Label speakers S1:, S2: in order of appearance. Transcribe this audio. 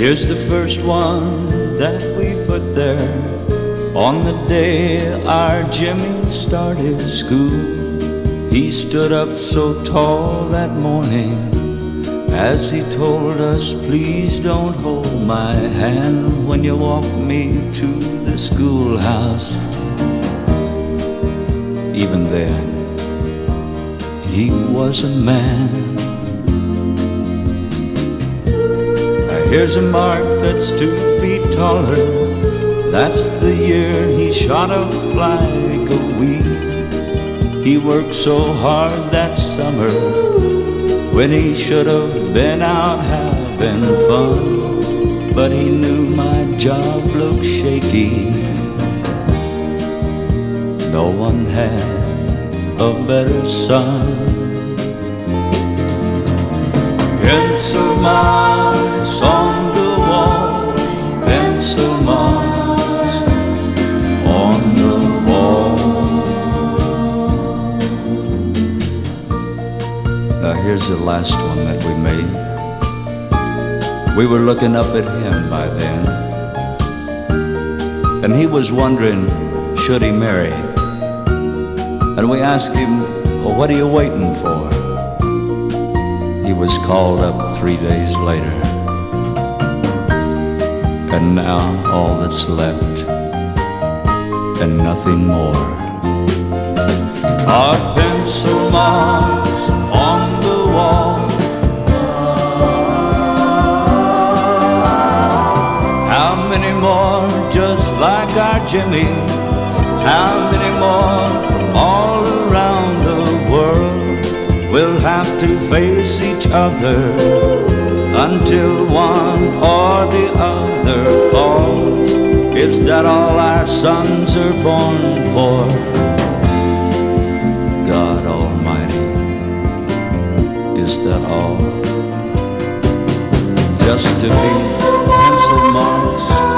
S1: Here's the first one that we put there on the day our Jimmy started school. He stood up so tall that morning as he told us, please don't hold my hand when you walk me to the schoolhouse. Even then, he was a man. Now here's a mark that's 2 feet taller. That's the year he shot up like a weed. He worked so hard that summer when he should have been out having fun, but he knew my job looked shaky. No one had a better son. Pencil marks on the wall, pencil marks on the wall. Now here's the last one that we made. We were looking up at him by then, and he was wondering, should he marry? And we asked him, well, what are you waiting for? He was called up 3 days later. And now all that's left, and nothing more, are pencil marks on the wall. How many more just like our Jimmy? How many more from all around the world will have to face each other until one or the other falls? Is that all our sons are born for? God Almighty, is that all? Just to be pencil marks